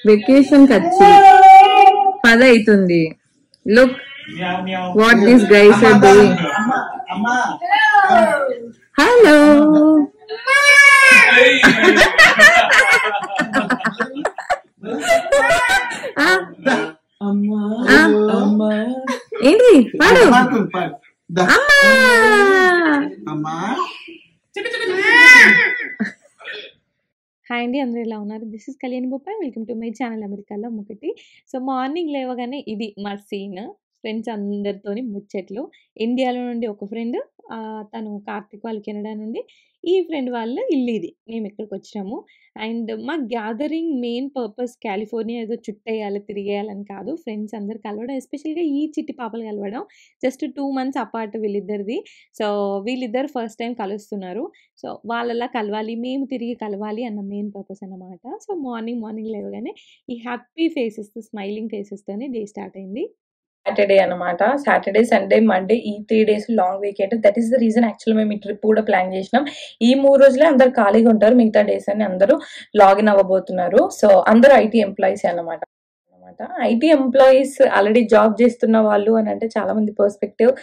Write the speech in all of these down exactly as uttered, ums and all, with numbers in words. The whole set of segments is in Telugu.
వెకేషన్ కచ్చి పది అవుతుంది. Look what these guys are doing. Hello ఏంటి పాడు. హాయ్ అండి, అందరూ ఎలా ఉన్నారు? దిస్ ఇస్ కళ్యాణి బొప్పాయి. వెల్కమ్ టు మై ఛానల్ అమెరికాలో ఒకటి. సో మార్నింగ్ లేవగానే ఇది మా సీన్. ఫ్రెండ్స్ అందరితోని ముచ్చట్లు. ఇండియాలో నుండి ఒక ఫ్రెండ్, తను కార్తిక్ వాళ్ళు కెనడా నుండి, ఈ ఫ్రెండ్ వాళ్ళ ఇల్లు ఇది. మేము ఇక్కడికి వచ్చాము. అండ్ మా గ్యాదరింగ్ మెయిన్ పర్పస్ కాలిఫోర్నియా ఏదో చుట్టేయాలి తిరిగేయాలని కాదు, ఫ్రెండ్స్ అందరు కలవడం, ఎస్పెషల్గా ఈ చిట్టి పాపలు కలవడం. జస్ట్ టూ మంత్స్ అపార్ట్ వీళ్ళిద్దరిది. సో వీళ్ళిద్దరు ఫస్ట్ టైం కలుస్తున్నారు. సో వాళ్ళలా కలవాలి, మేము తిరిగి కలవాలి అన్న మెయిన్ పర్పస్ అన్నమాట. సో మార్నింగ్ మార్నింగ్ లేవగానే ఈ హ్యాపీ ఫేసెస్, స్మైలింగ్ ఫేసెస్తోనే డే స్టార్ట్ అయింది. సాటర్డే అనమాట. సాటర్డే, సండే, మండే ఈ three days long weekend. That is the reason actual మేము ఈ ట్రిప్ కూడా ప్లాన్ చేసినాం. ఈ మూడు రోజులే అందరు ఖాళీగా ఉంటారు, మిగతా డేస్ అని అందరూ లాగిన్ అవ్వబోతున్నారు. సో అందరూ ఐటీ ఎంప్లాయీస్ అనమాట. అనమాట ఐటీ ఎంప్లాయీస్ ఆల్రెడీ జాబ్ చేస్తున్న వాళ్ళు అని అంటే చాలా మంది పర్స్పెక్టివ్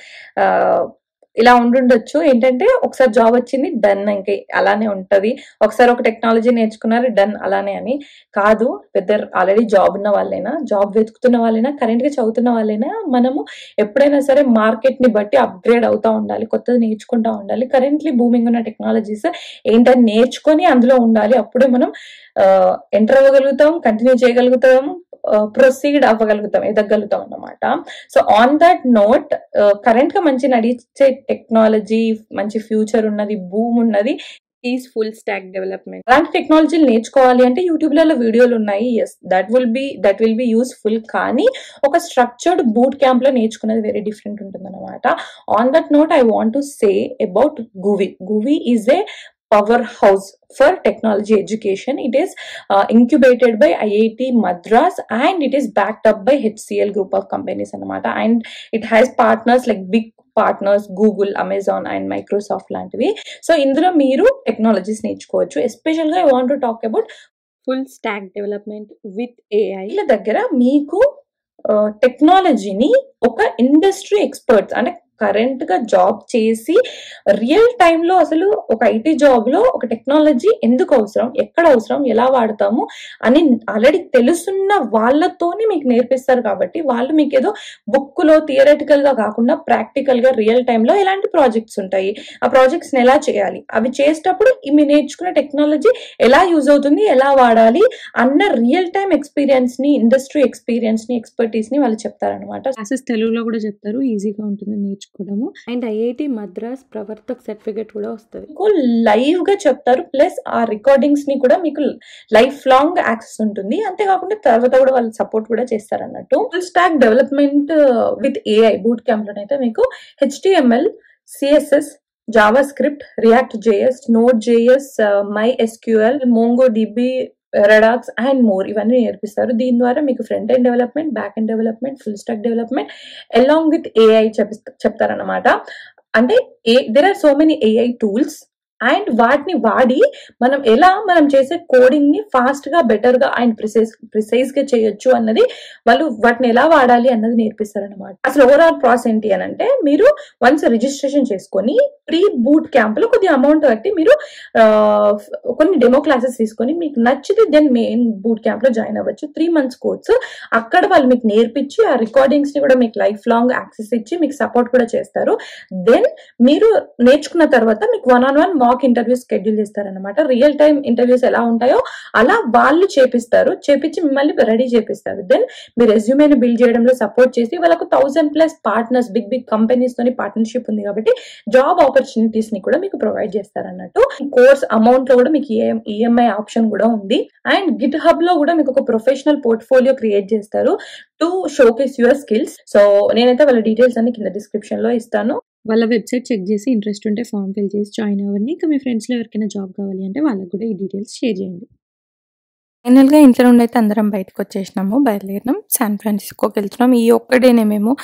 ఇలా ఉండుండొచ్చు. ఏంటంటే ఒకసారి జాబ్ వచ్చింది డన్, ఇంకా అలానే ఉంటది. ఒకసారి ఒక టెక్నాలజీ నేర్చుకున్నారు డన్ అలానే అని కాదు. వెదర్ ఆల్రెడీ జాబ్ ఉన్న వాళ్ళైనా, జాబ్ వెతుకుతున్న వాళ్ళైనా, కరెంట్ గా చదువుతున్న వాళ్ళైనా, మనము ఎప్పుడైనా సరే మార్కెట్ ని బట్టి అప్గ్రేడ్ అవుతా ఉండాలి, కొత్తది నేర్చుకుంటా ఉండాలి. కరెంట్లీ బూమింగ్ ఉన్న టెక్నాలజీస్ ఏంటని నేర్చుకొని అందులో ఉండాలి. అప్పుడే మనం ఎంటర్ అవ్వగలుగుతాం, కంటిన్యూ చేయగలుగుతాం, ప్రొసీడ్ అవ్వగలుగుతాం, ఎదగలుగుతాం అన్నమాట. So on that note, current గా మంచి నడిచే టెక్నాలజీ, మంచి ఫ్యూచర్ ఉన్నది, బూమ్ ఉన్నది ఈజ్ ఫుల్ స్టాక్ డెవలప్మెంట్. అలాంటి టెక్నాలజీలు నేర్చుకోవాలి అంటే యూట్యూబ్లలో వీడియోలు ఉన్నాయి. Yes, that will be that will be useful. కానీ ఒక స్ట్రక్చర్డ్ బూట్ క్యాంప్ లో నేర్చుకునేది వెరీ డిఫరెంట్ ఉంటుంది అనమాట. On that note I want to say about Guvi. Guvi is a powerhouse for technology education. It is uh, incubated by I I T Madras and it is backed up by H C L group of companies anamata, and it has partners like big partners Google, Amazon and Microsoft లాంటివి. సో ఇందులో మీరు టెక్నాలజీస్ నేర్చుకోవచ్చు. ఎస్పెషల్ గా I want to talk about full stack development with AI. వీళ్ళ దగ్గర మీకు టెక్నాలజీని ఒక ఇండస్ట్రీ ఎక్స్పర్ట్స్ అంటే కరెంట్ గా జాబ్ చేసి రియల్ టైంలో అసలు ఒక ఐటీ జాబ్ లో ఒక టెక్నాలజీ ఎందుకు అవసరం, ఎక్కడ అవసరం, ఎలా వాడతాము అని ఆల్రెడీ తెలుసున్న వాళ్ళతోనే మీకు నేర్పిస్తారు. కాబట్టి వాళ్ళు మీకు ఏదో బుక్ లో థియరటికల్ గా కాకుండా ప్రాక్టికల్ గా రియల్ టైంలో ఎలాంటి ప్రాజెక్ట్స్ ఉంటాయి, ఆ ప్రాజెక్ట్స్ ని ఎలా చేయాలి, అవి చేసేటప్పుడు మీ నేర్చుకున్న టెక్నాలజీ ఎలా యూజ్ అవుతుంది, ఎలా వాడాలి అన్న రియల్ టైం ఎక్స్పీరియన్స్ ని, ఇండస్ట్రీ ఎక్స్పీరియన్స్ ని, ఎక్స్పర్టీస్ ని వాళ్ళు చెప్తారనమాట. క్లాసెస్ తెలుగులో కూడా చెప్తారు, ఈజీగా ఉంటుంది నేర్చుకోవడము. And IIT Madras Pravartak certificate కూడా వస్తుంది. లైవ్ గా చెప్తారు, ప్లస్ ఆ రికార్డింగ్స్ ని కూడా మీకు లైఫ్ లాంగ్ యాక్సెస్ ఉంటుంది. అంతేకాకుండా తర్వాత కూడా వాళ్ళు సపోర్ట్ కూడా చేస్తారు అన్నట్టు. Full stack development with AI boot camp లోనైతే మీకు HTML, CSS, JavaScript, React JS, Node JS, MySQL, MongoDB, Redux and more ఇవన్నీ నేర్పిస్తారు. దీని ద్వారా మీకు front end development, back end development, full stack development along with AI చెప్తారనమాట. అంటే there are so many AI tools and వాటిని వాడి మనం ఎలా మనం చేసే కోడింగ్ ని ఫాస్ట్ గా, బెటర్ గా అండ్ ప్రిసైజ్ ప్రిసైజ్ గా చేయొచ్చు అన్నది వాళ్ళు వాటిని ఎలా వాడాలి అన్నది నేర్పిస్తారనమాట. అసలు ఓవరాల్ ప్రాసెస్ ఏంటి అని అంటే, మీరు వన్స్ రిజిస్ట్రేషన్ చేసుకొని ప్రీ బూట్ క్యాంప్ లో కొద్దిగా అమౌంట్ కట్టి మీరు కొన్ని డెమో క్లాసెస్ తీసుకొని మీకు నచ్చితే దెన్ మెయిన్ బూట్ క్యాంప్ లో జాయిన్ అవ్వచ్చు. త్రీ మంత్స్ కోర్స్ అక్కడ వాళ్ళు మీకు నేర్పించి ఆ రికార్డింగ్స్ ని కూడా మీకు లైఫ్ లాంగ్ యాక్సెస్ ఇచ్చి మీకు సపోర్ట్ కూడా చేస్తారు. దెన్ మీరు నేర్చుకున్న తర్వాత మీకు one on one mock interviews schedule చేస్తారనమాట. రియల్ టైమ్ ఇంటర్వ్యూస్ ఎలా ఉంటాయో అలా వాళ్ళు చేపిస్తారు, చేపించి మిమ్మల్ని రెడీ చేపిస్తారు. దెన్ మీ రెజ్యూమేని బిల్డ్ చేయడంలో సపోర్ట్ చేసి వాళ్ళకు thousand plus partners, big big companies తోని పార్ట్నర్షిప్ ఉంది కాబట్టి జాబ్ ఆపర్చునిటీస్ ని కూడా మీకు ప్రొవైడ్ చేస్తారన్నట్టు. కోర్స్ అమౌంట్ లో కూడా మీకు ఈఎంఐ ఆప్షన్ కూడా ఉంది. అండ్ గిట్ హబ్ లో కూడా మీకు ఒక ప్రొఫెషనల్ పోర్ట్ఫోలియో క్రియేట్ చేస్తారు to showcase your skills. So నేనైతే వాళ్ళ డీటెయిల్స్ అన్ని కింద డిస్క్రిప్షన్ లో ఇస్తాను. వాళ్ళ వెబ్సైట్ చెక్ చేసి ఇంట్రెస్ట్ ఉంటే ఫామ్ ఫిల్ చేసి జాయిన్ అవ్వండి. ఇంకా మీ ఫ్రెండ్స్లో ఎవరికైనా జాబ్ కావాలి అంటే వాళ్ళకి కూడా ఈ డీటెయిల్స్ షేర్ చేయండి. ఫైనల్గా ఇంట్లో నుండి అయితే అందరం బయటకు వచ్చేసినాము, బయలుదేరినాం, శాన్ ఫ్రాన్సిస్కోకి వెళ్తున్నాం. ఈ ఒక్కడేనే మేము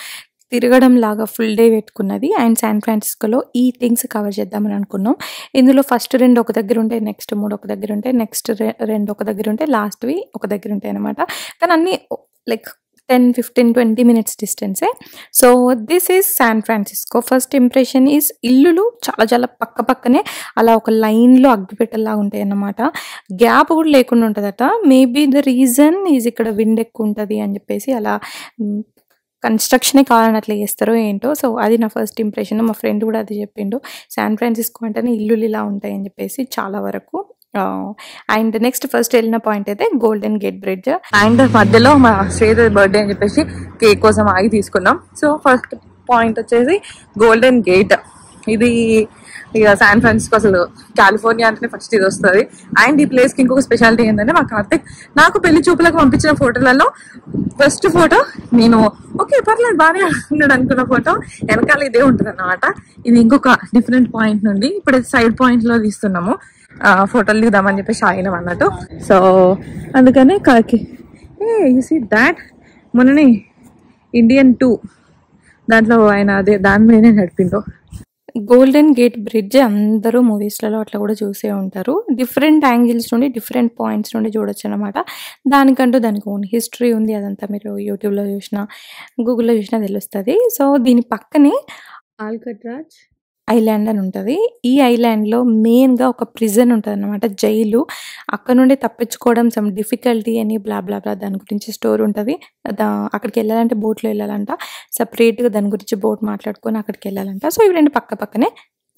తిరగడం లాగా ఫుల్ డే పెట్టుకున్నది. అండ్ శాన్ ఫ్రాన్సిస్కోలో ఈ థింగ్స్ కవర్ చేద్దామని అనుకున్నాం. ఇందులో ఫస్ట్ రెండు ఒక దగ్గర ఉంటాయి, నెక్స్ట్ మూడు ఒక దగ్గర ఉంటాయి, నెక్స్ట్ రె రెండు ఒక దగ్గర ఉంటాయి, లాస్ట్‌వి ఒక దగ్గర ఉంటాయి అనమాట. కానీ అన్నీ like ten, fifteen, twenty minutes డిస్టెన్సే. So this is San Francisco. First impression is ఇల్లులు చాలా చాలా పక్క పక్కనే అలా ఒక లైన్‌లో అగ్గిపెట్టెల్లాగా ఉంటాయన్నమాట. గ్యాప్ కూడా లేకుండా ఉంటదట. మేబీ ద రీజన్ ఈజ్ ఇక్కడ విండ్ ఎక్కువ ఉంటది అని చెప్పేసి అలా హ్మ్, కన్‌స్ట్రక్షనే కావాలని అట్లా చేస్తారో ఏంటో. సో అది నా ఫస్ట్ ఇంప్రెషన్. మా ఫ్రెండ్ కూడా అదే చెప్పిండు. శాన్ ఫ్రాన్సిస్కో అంటేనే ఇల్లులు ఇలా ఉంటాయని చెప్పేసి చాలా వరకు. ఆహ్, అండ్ నెక్స్ట్ ఫస్ట్ వెళ్ళిన పాయింట్ అయితే గోల్డెన్ గేట్ బ్రిడ్జ్. అండ్ మధ్యలో మా శ్వేత బర్త్‌డే అని చెప్పేసి కేక్ కోసం ఆగి తీసుకున్నాం. సో ఫస్ట్ పాయింట్ వచ్చేసి గోల్డెన్ గేట్. ఇది ఇక శాన్ ఫ్రాన్సిస్కో అసలు కాలిఫోర్నియా అంటేనే ఫస్ట్ ఇది వస్తుంది. అండ్ ఈ ప్లేస్కి ఇంకొక స్పెషాలిటీ ఏంటంటే మా కార్తిక్ నాకు పెళ్లి చూపులకు పంపించిన ఫోటోలలో ఫస్ట్ ఫోటో నేను ఓకే పర్లేదు బాగానే ఉన్నాడు అనుకున్న ఫోటో వెనకాల ఇదే ఉంటుంది అన్నమాట. ఇది ఇంకొక డిఫరెంట్ పాయింట్ నుండి ఇప్పుడు సైడ్ పాయింట్ లో తీస్తున్నాము. ఫోటోలు దిగుదామని చెప్పేసి ఆగినాం అన్నట్టు. సో అందుకనే కాకి ఏ యూ సీ దాట్ మొన్ననే ఇండియన్ టూ దాంట్లో ఆయన అదే దాని మీదనే నడిపిండు. గోల్డెన్ గేట్ బ్రిడ్జ్ అందరూ మూవీస్లలో అట్లా కూడా చూసే ఉంటారు. డిఫరెంట్ యాంగిల్స్ నుండి డిఫరెంట్ పాయింట్స్ నుండి చూడొచ్చు అనమాట. దానికంటూ దానికి ఓన్ హిస్టరీ ఉంది. అదంతా మీరు యూట్యూబ్లో చూసినా గూగుల్లో చూసినా తెలుస్తుంది. సో దీని పక్కనే ఆల్కట్రాజ్ ఐలాండ్ అని ఉంటుంది. ఈ ఐలాండ్లో మెయిన్గా ఒక ప్రిజన్ ఉంటుంది అనమాట, జైలు. అక్కడ నుండి తప్పించుకోవడం సమ్ డిఫికల్టీ అని బ్లా బ్లా బ్లా దాని గురించి స్టోరీ ఉంటుంది. దా అక్కడికి వెళ్ళాలంటే బోట్లో వెళ్ళాలంట. సపరేట్గా దాని గురించి బోట్ మాట్లాడుకొని అక్కడికి వెళ్ళాలంట. సో ఇవి రెండు పక్క పక్కనే.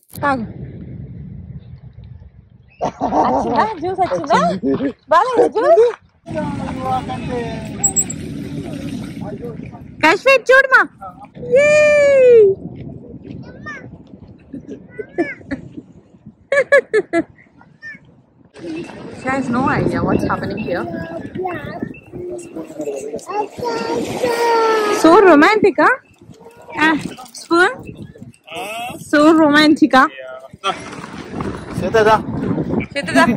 Kashmir చూడమా She has no idea what's happening here. So romantic, huh? Ah, spoon? So romantic, huh? Seta da. Seta da.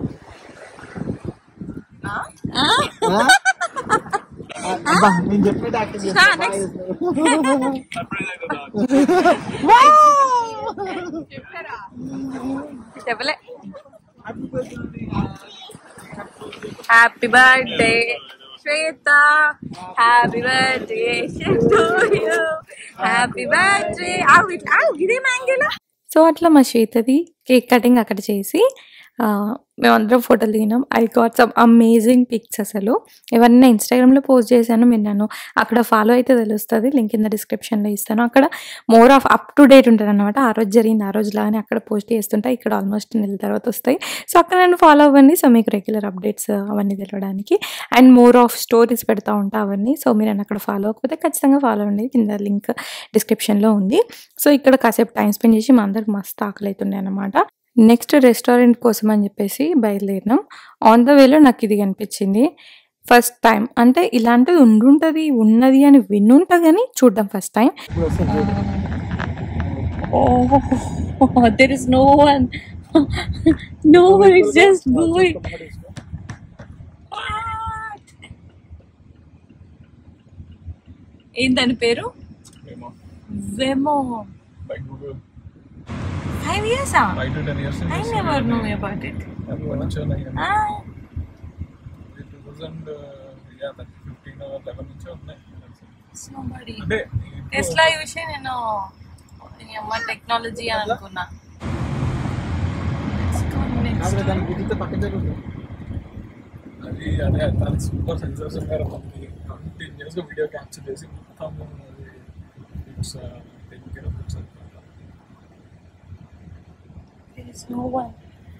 Ah? Ah? Abba, నేను చెప్పేది యాక్టింగ్ చేస్తా. చెప్పలే. Happy birthday Shweta, happy birthday to you, happy birthday. ఆగు ఇట్లా ఆగు ఇదే మ్యాంగేలా. సో అట్లా మా శ్వేతది కేక్ కటింగ్ అక్కడ చేసి మేమందరం ఫోటోలు దిగినాం. I got some amazing pics. అసలు ఇవన్నీ ఇన్స్టాగ్రామ్లో పోస్ట్ చేశాను. మీరు నన్ను అక్కడ ఫాలో అయితే తెలుస్తుంది, లింక్ కింద డిస్క్రిప్షన్లో ఇస్తాను. అక్కడ more of up to date ఉంటుంది అనమాట. ఆ రోజు జరిగింది ఆ రోజు లాగానే అక్కడ పోస్ట్ చేస్తుంటా. ఇక్కడ ఆల్మోస్ట్ నెల తర్వాత వస్తాయి. సో అక్కడ నన్ను ఫాలో అవ్వండి. సో మీకు రెగ్యులర్ అప్డేట్స్ అవన్నీ తెలియడానికి. అండ్ మోర్ ఆఫ్ స్టోరీస్ పెడతా ఉంటా అవన్నీ. సో మీరు నన్ను అక్కడ ఫాలో అవ్వకపోతే ఖచ్చితంగా ఫాలో అవ్వండి, కింద లింక్ డిస్క్రిప్షన్లో ఉంది. సో ఇక్కడ కాసేపు టైం స్పెండ్ చేసి మా అందరికి మస్తు ఆకలి అవుతుండే అనమాట. నెక్స్ట్ రెస్టారెంట్ కోసం అని చెప్పేసి బయలుదేరినాం. ఆన్ ద వేలో నాకు ఇది కనిపించింది ఫస్ట్ టైం. అంటే ఇలాంటిది ఉండుంటుంది ఉన్నది అని విన్నుంటా కానీ చూడడం first time. There is no one. No one, it's just going. ఏంటని పేరు? Wemo. By Google. Five years? Ah? Five to ten years. I never know about it. Ah. two thousand, yeah, fifteen or eleven నుంచి ఉన్నాయి. Somebody. అంటే టెస్లా చూసి నేను అమ్మ టెక్నాలజీ అని అనుకున్నా. దాని గుర్తితే పక్కన జరుగుతుంది. అది అదే దానికి సూపర్ సెన్సర్స్ ఉన్నారు. మనకి కంటిన్యూస్గా వీడియో క్యాప్చర్ చేసి మొత్తం it's taking care of its. There is no one.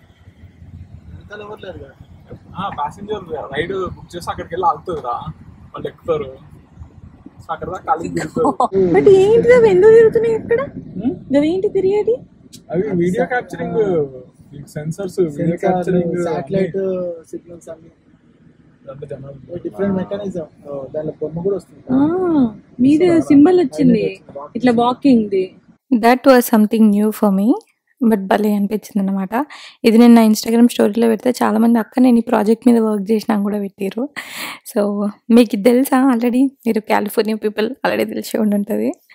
ఎవరు లేరు కదా. ప్యాసింజర్ రైడ్ బుక్ చేసి అక్కడికి వెళ్ళి ఆగుతుంది రా, వాళ్ళు ఎక్కుతారు. సో అక్కడ దాకా ఖాళీ తిరుగుతారు. బట్ ఏంటి అవి ఎందుకు తిరుగుతున్నాయి ఇక్కడ? అవి ఏంటి తిరిగేది? అవి video capturing sensors, video capturing, satellite signals అన్ని డిఫరెంట్ మెకానిజం. దానిలో బొమ్మ కూడా వస్తుంది, మీద సింబల్ వచ్చింది ఇట్లా వాకింగ్ ది. That was something new for me. But భలే అనిపించింది అనమాట. ఇది నేను నా ఇన్స్టాగ్రామ్ స్టోరీలో పెడితే చాలామంది అక్క నేను ఈ ప్రాజెక్ట్ మీద వర్క్ చేసినా కూడా పెట్టారు. సో మీకు ఇది తెలుసా? ఆల్రెడీ మీరు కాలిఫోర్నియా పీపుల్ ఆల్రెడీ తెలిసి ఉండి ఉంటుంది.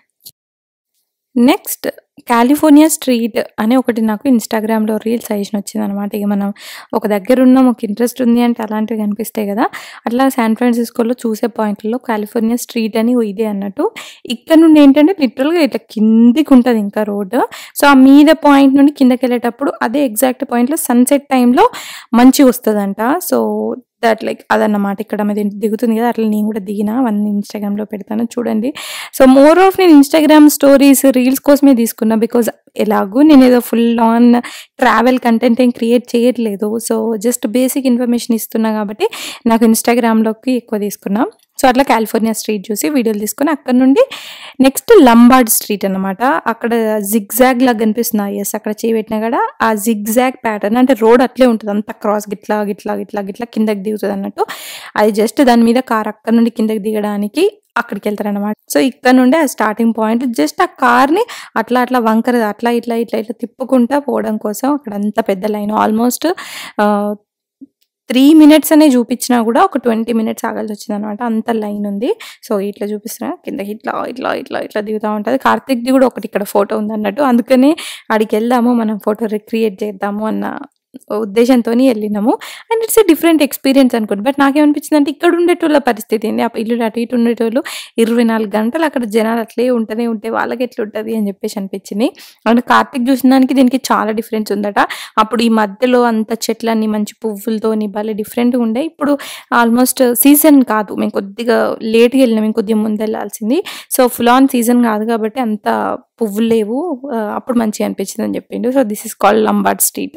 నెక్స్ట్ కాలిఫోర్నియా స్ట్రీట్ అని ఒకటి నాకు ఇన్‌స్టాగ్రామ్‌లో రీల్ సజెషన్ వచ్చిందనమాట. ఇక మనం ఒక దగ్గర ఉన్నాం, ఒక ఇంట్రెస్ట్ ఉంది అంటే అలాంటివి కనిపిస్తాయి కదా! అట్లా శాన్ ఫ్రాన్సిస్కోలో చూసే పాయింట్‌లలో కాలిఫోర్నియా స్ట్రీట్ అని ఇదే అన్నట్టు. ఇక్కడ నుండి ఏంటంటే లిటరల్‌గా ఇట్లా కిందికి ఉంటది ఇంకా రోడ్. సో, ఆ మీద పాయింట్ నుండి కిందకెళ్ళేటప్పుడు అదే ఎగ్జాక్ట్ పాయింట్‌లో సన్‌సెట్ టైమ్‌లో మంచిగొస్తదంట. సో, దట్ లైక్ అదన్నమాట. ఇక్కడ మీద దిగుతుంది కదా! అట్లా నేను కూడా దిగిన. అవన్నీ ఇన్‌స్టాగ్రామ్‌లో పెడతాను చూడండి. సో, మోర్ ఆఫ్ నేను ఇన్‌స్టాగ్రామ్ స్టోరీస్, రీల్స్ కోసమే తీసుకున్నా. బికాజ్ ఎలాగో నేనేదో ఫుల్ ఆన్ ట్రావెల్ కంటెంట్ ఏం క్రియేట్ చేయట్లేదు. సో, జస్ట్ బేసిక్ ఇన్ఫర్మేషన్ ఇస్తున్నా కాబట్టి నాకు ఇన్‌స్టాగ్రామ్‌లోకి ఎక్కువ తీసుకున్నా. సో, అట్లా కాలిఫోర్నియా స్ట్రీట్ చూసి వీడియోలు తీసుకొని అక్కడ నుండి నెక్స్ట్ లంబార్డ్ స్ట్రీట్ అన్నమాట. అక్కడ జిగ్‌జాగ్ లాగా కనిపిస్తుంది. యెస్, అక్కడ చేయి పెట్టినా కూడా ఆ జిగ్‌జాగ్ ప్యాటర్న్ అంటే రోడ్ అట్లే ఉంటది. అంతా క్రాస్ గిట్లా, గిట్లా, గిట్లా, గిట్లా కిందకి దిగుతదన్నట్టు. అది జస్ట్ దాని మీద కార్ అక్కడ నుండి కిందకి దిగడానికి అక్కడికెళ్తారనమాట. సో, ఇక్కడ నుండే ఆ స్టార్టింగ్ పాయింట్. జస్ట్ ఆ కార్‌ని అట్లా అట్లా వంకర అట్లా ఇట్లా, ఇట్లా ఇట్లా తిప్పుకుంటా పోవడం కోసం అక్కడ అంత పెద్ద లైన్. ఆల్మోస్ట్ ఆహ్, మూడు మినిట్స్ అనే చూపించినా కూడా ఒక ఇరవై మినిట్స్ ఆగాల్సొచ్చిందనమాట. అంత లైన్ ఉంది. సో, ఇట్లా చూపిస్తున్నా కిందకి ఇట్లా, ఇట్లా, ఇట్లా, ఇట్లా దిగుతా ఉంటది. కార్తీక్‌ది కూడా ఒకటి ఇక్కడ ఫోటో ఉందన్నట్టు. అందుకనే ఆడికెళ్దాము, మనం ఫోటో రిక్రియేట్ చేద్దాము అన్న ఉద్దేశంతోని ఎళ్ళినాము. And it's a different experience అనుకోండి. బట్ నాకేమనిపించిందంటే ఇక్కడ ఉండేటోళ్ళ పరిస్థితి ఏంది? ఆ ఇల్లులు అటు ఇటు ఉండేటోళ్ళు ఇరవై నాలుగు గంటలు అక్కడ జనాలు అట్లే ఉంటూనే ఉంటే వాళ్ళకెట్లుంటది అని చెప్పేసి అనిపించింది. అండ్ కార్తీక్ చూసిన దానికి దీనికి చాలా డిఫరెన్స్ ఉందట. అప్పుడు ఈ మధ్యలో అంత చెట్లన్నీ మంచి పువ్వులతోని భలే డిఫరెంట్‌గా ఉండే. ఇప్పుడు ఆల్మోస్ట్ సీజన్ కాదు. మేము కొద్దిగా లేట్‌గా ఎళ్ళినాం. ఇంకొద్దిగా ముందెళ్ళాల్సింది. సో, ఫుల్ ఆన్ సీజన్ కాదు కాబట్టి అంత పువ్వులు లేవు. ఆహ్, అప్పుడు మంచిగా అనిపించిందని చెప్పిండు. So, this is called Lombard street.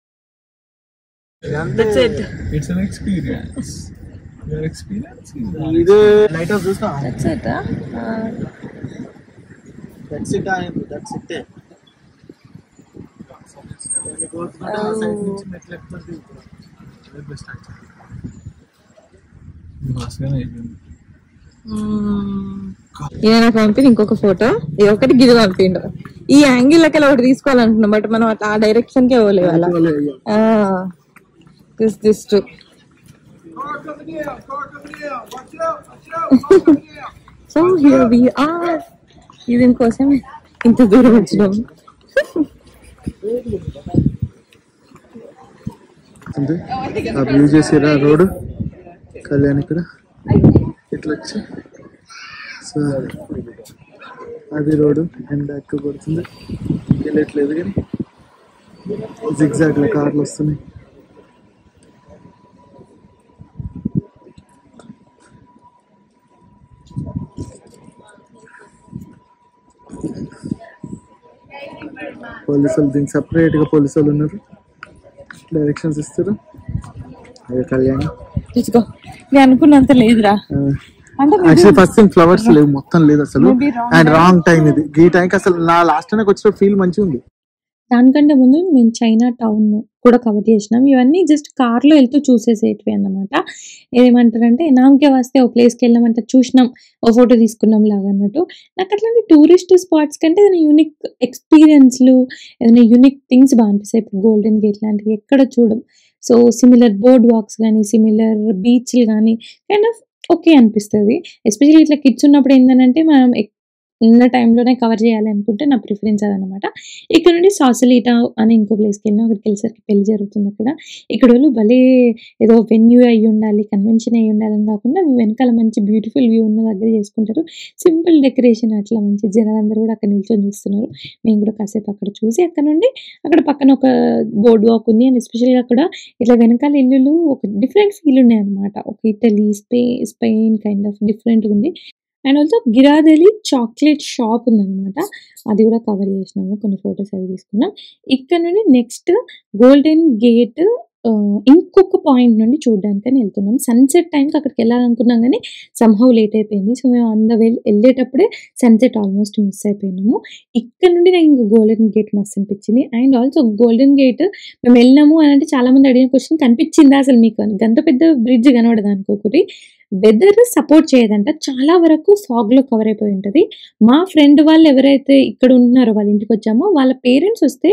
That's it. It's an experience. Your experience is ఇది లైట్ హౌస్ చూస్తా. That's it. Huh? That's it అయింది. That's it. సైడ్ నుంచి మెట్లు ఎక్కుతుంది. Best actually. మాస్గానే అయిపోయింది. ఈయన నాకు పంపింది ఇంకొక ఫోటో. ఇది ఒకటి గిది పంపిండు. ఈ యాంగిల్ లెక్క ఒకటి తీసుకోవాలనుకున్నాం. బట్ మనం అట్లా ఆ డైరెక్షన్ కే పోలే వాళ్ళ. This this to so here we are. ఇది దీనికోసం ఇంత దూరం వచ్చినాం. ఆ వ్యూ చేసిరా రోడ్ కళ్యాణ్ ఇక్కడ ఇట్లా వచ్చి సో అది రోడ్డు అండ్ అక్క పడుతుంది. వెళ్ళట్లేదు కానీ జిగ్జాగ్ లో కార్లు వస్తున్నాయి. పోలీసు వాళ్ళు దీనికి సపరేట్ గా పోలీసు వాళ్ళు ఉన్నారు. డైరెక్షన్స్ ఇస్తారు. అదే కళ్యాణ్ తీసుకో. నేను అనుకున్నంత లేదురా. అంటే యాక్చువల్లీ ఫస్ట్ థింగ్ ఫ్లవర్స్ లేవు, మొత్తం లేదు అసలు. అండ్ రాంగ్ టైం ఇది. ఈ టైంకి అసలు నా లాస్ట్ టైం వచ్చిన ఫీల్ మంచిగా ఉంది. దానికంటే ముందు మేము చైనా టౌన్ కూడా కవర్ చేసినాం. ఇవన్నీ జస్ట్ కార్లో వెళ్తూ చూసేసేటివి అన్నమాట. ఏమంటారంటే నాకే వస్తే ఓ ప్లేస్కి వెళ్ళామంటే చూసినాం, ఓ ఫోటో తీసుకున్నాం లాగా అన్నట్టు. నాకు అట్లాంటి టూరిస్ట్ స్పాట్స్ కంటే ఏదైనా యూనిక్ ఎక్స్పీరియన్స్లు, ఏదైనా యూనిక్ థింగ్స్ బాగా అనిపిస్తాయి. ఇప్పుడు గోల్డెన్ గేట్ లాంటివి ఎక్కడ చూడం. సో సిమిలర్ బోర్డ్ వాక్స్ కానీ, సిమిలర్ బీచ్లు కానీ కైండ్ ఆఫ్ ఓకే అనిపిస్తుంది. ఎస్పెషల్లీ ఇట్లా కిడ్స్ ఉన్నప్పుడు ఏంటంటే మనం ఉన్న టైంలోనే కవర్ చేయాలి అనుకుంటే నా ప్రిఫరెన్స్ అదనమాట. ఇక్కడ నుండి సాసలీటా అని ఇంకో ప్లేస్కి వెళ్ళినా. అక్కడికి వెళ్ళేసరికి పెళ్లి జరుగుతుంది అక్కడ. ఇక్కడ వాళ్ళు భలే ఏదో వెన్యూ అయ్యి ఉండాలి, కన్వెన్షన్ అయ్యి ఉండాలని కాకుండా వెనకాల మంచి బ్యూటిఫుల్ వ్యూ ఉన్న దగ్గర చేసుకుంటారు. సింపుల్ డెకరేషన్ అట్లా మంచి జనాలందరూ కూడా అక్కడ నిల్చొని చూస్తున్నారు. మేము కూడా కాసేపు అక్కడ చూసి అక్కడ నుండి అక్కడ పక్కన ఒక బోర్డ్ వాక్ ఉంది. అండ్ ఎస్పెషల్గా అక్కడ ఇట్లా వెనకాల ఇల్లులు ఒక డిఫరెంట్ ఫీల్ ఉన్నాయి అనమాట. ఒక ఇటలీ, స్పే స్పెయిన్ కైండ్ ఆఫ్ డిఫరెంట్గా ఉంది. And also Ghirardelli chocolate shop ఉందన్నమాట. అది కూడా కవర్ చేసినాము. కొన్ని ఫొటోస్ అవి తీసుకున్నాం. ఇక్కడ నుండి నెక్స్ట్ గోల్డెన్ గేట్ ఇంకొక పాయింట్ నుండి చూడడానికని వెళ్తున్నాం. సన్సెట్ టైంకి అక్కడికి వెళ్ళాలనుకున్నాం కానీ సమ్హౌ లేట్ అయిపోయింది. సో మేము అంద వెళ్ళి వెళ్ళేటప్పుడే సన్సెట్ ఆల్మోస్ట్ మిస్ అయిపోయినాము. ఇక్కడ నుండి నాకు ఇంకా గోల్డెన్ గేట్ మస్తు అనిపించింది. అండ్ ఆల్సో గోల్డెన్ గేట్ మేము వెళ్ళినాము అని అంటే చాలా మంది అడిగిన క్వశ్చన్, కనిపించిందా అసలు మీకు అని. గంత పెద్ద బ్రిడ్జ్ కనబడదు అనుకోకటి. Weather support చేయదంట. చాలా వరకు ఫాగ్ లో కవర్ అయిపోయి ఉంటది. మా ఫ్రెండ్ వాళ్ళు ఎవరైతే ఇక్కడ ఉంటున్నారో వాళ్ళ ఇంటికి వచ్చామో వాళ్ళ పేరెంట్స్ వస్తే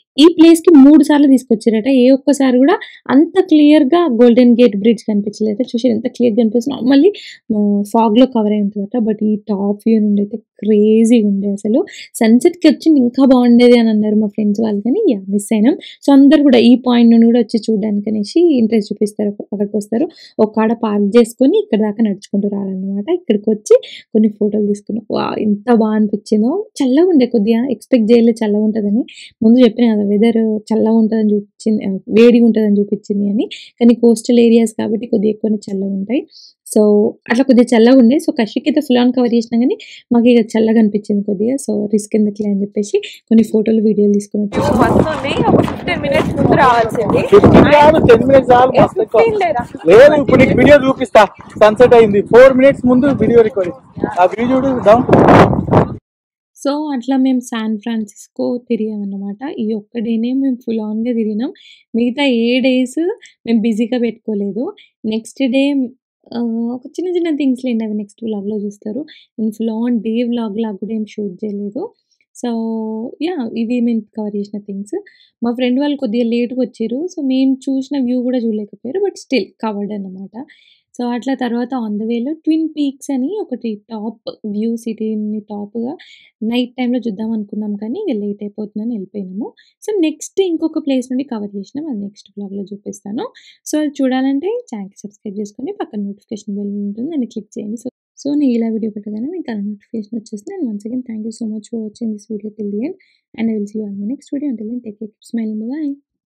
ఈ ప్లేస్కి మూడు సార్లు తీసుకొచ్చారట. ఏ ఒక్కసారి కూడా అంత క్లియర్గా గోల్డెన్ గేట్ బ్రిడ్జ్ కనిపించలేదట. చూసారు ఎంత క్లియర్గా కనిపిస్తుంది. నార్మల్లీ ఫాగ్లో కవర్ అయి ఉంటుందట. బట్ ఈ టాప్ వ్యూ నుండి అయితే క్రేజీగా ఉండే అసలు. సన్సెట్కి వచ్చింది ఇంకా బాగుండేది అని అన్నారు మా ఫ్రెండ్స్ వాళ్ళు, కానీ యా మిస్ అయినాం. సో అందరు కూడా ఈ పాయింట్ నుండి కూడా వచ్చి చూడడానికి అనేసి ఇంట్రెస్ట్ చూపిస్తారు. అక్కడికి వస్తారు, ఒక కాడ పార్క్ చేసుకొని ఇక్కడ దాకా నడుచుకుంటూ రావాలన్నమాట. ఇక్కడికి వచ్చి కొన్ని ఫోటోలు తీసుకున్నాం. వా ఎంత బాగా అనిపించిందో. చల్లగా ఉండే, కొద్దిగా ఎక్స్పెక్ట్ చేయలేదు చల్లగా ఉంటుందని. ముందు చెప్పిన కదా వెదర్ చల్లగా ఉంటుందని చూపించింది, వేడిగా ఉంటుందని చూపించింది అని. కానీ కోస్టల్ ఏరియాస్ కాబట్టి కొద్దిగా ఎక్కువనే చల్లగా ఉంటాయి. సో అట్లా కొద్దిగా చల్లగా ఉండే. సో కషిక్ అయితే ఫుల్ ఆన్ కవర్ చేసినా కానీ మాకు ఇక చల్లగా అనిపించింది కొద్దిగా. సో రిస్క్ ఎందుకులే అని చెప్పేసి కొన్ని ఫోటోలు వీడియోలు తీసుకుని వచ్చేసి వస్తుంది ఒక ఫిఫ్టీన్ మినిట్స్ ముందు రావాల్సింది. టెన్ మినిట్స్ లేదు, ఇప్పుడు నీకు వీడియో చూపిస్తా. సన్సెట్ అయింది ఫోర్ మినిట్స్ ముందు వీడియో రికార్డింగ్. ఆ వీడియో డౌన్. సో అట్లా మేము శాన్ ఫ్రాన్సిస్కో తిరిగామన్నమాట. ఈ ఒక్క డేనే మేము ఫుల్ ఆన్గా తిరిగినాం. మిగతా ఏ డేస్ మేము బిజీగా పెట్టుకోలేదు. నెక్స్ట్ డే ఒక చిన్న చిన్న థింగ్స్ లేండి, అవి నెక్స్ట్ వ్లాగ్లో చూస్తారు. నేను ఫుల్ ఆన్ డే వ్లాగ్ లాగా కూడా ఏం షూట్ చేయలేదు. సో యా ఇవి మేము కవర్ చేసిన థింగ్స్. మా ఫ్రెండ్ వాళ్ళు కొద్దిగా లేట్గా వచ్చారు. సో మేము చూసిన వ్యూ కూడా చూడలేకపోయారు, బట్ స్టిల్ కవర్డ్ అన్నమాట. సో అట్లా తర్వాత ఆన్ ద వేలో ట్విన్ పీక్స్ అని ఒకటి టాప్ వ్యూ సిటీని టాప్గా నైట్ టైంలో చూద్దాం అనుకున్నాం, కానీ ఇక లేట్ అయిపోతుందని వెళ్ళిపోయినాము. సో నెక్స్ట్ ఇంకొక ప్లేస్ నుండి కవర్ చేసినాం, అది నెక్స్ట్ బ్లాగ్లో చూపిస్తాను. సో అది చూడాలంటే ఛానల్కి సబ్స్క్రైబ్ చేసుకొని పక్కన నోటిఫికేషన్ బెల్ ఉంటుంది, దాన్ని క్లిక్ చేయండి. సో సో నేను ఇలా వీడియో పెట్టగానే మీకు అలా నోటిఫికేషన్ వచ్చేస్తుంది. And once again thank you so much for watching this video till the end, and I will see you on my next video. Until then take care, keep smiling, by.